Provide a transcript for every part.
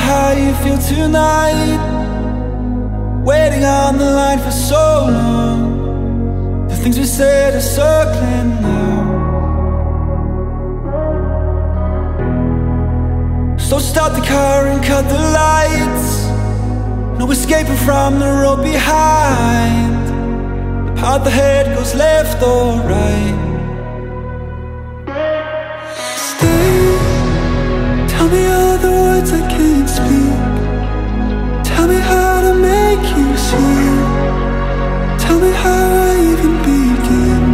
how you feel tonight. Waiting on the line for so long. The things we said are circling now. So start the car and cut the lights. No escaping from the road behind. The path ahead goes left or right. Stay, tell me all the words I can't speak. Tell me how to make you see. Tell me how I even begin.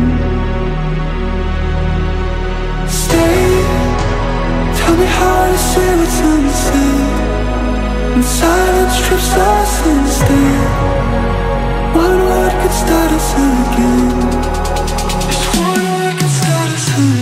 Stay, tell me how to say what's unsaid. And silence trips us instead. One word could start us again. Just one word could start us again.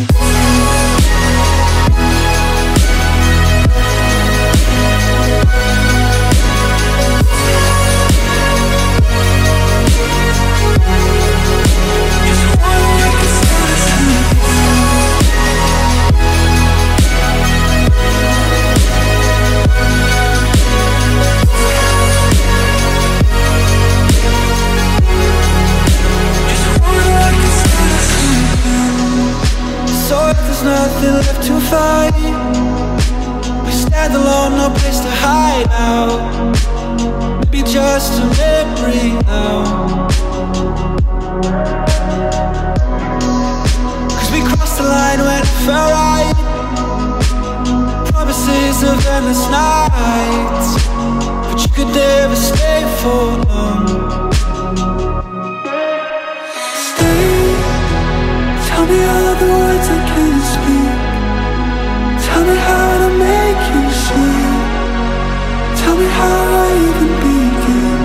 Nothing left to fight. We stand alone, no place to hide out. Maybe just a memory now. Cause we crossed the line when it felt right. Promises of endless nights, but you could never stay for long. Tell me all the words I can't speak. Tell me how to make you see. Tell me how I even begin.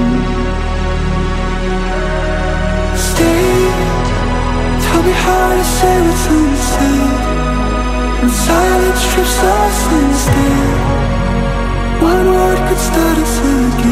Stay, tell me how to say what's unsaid. And silence trips us instead. One word could start us again.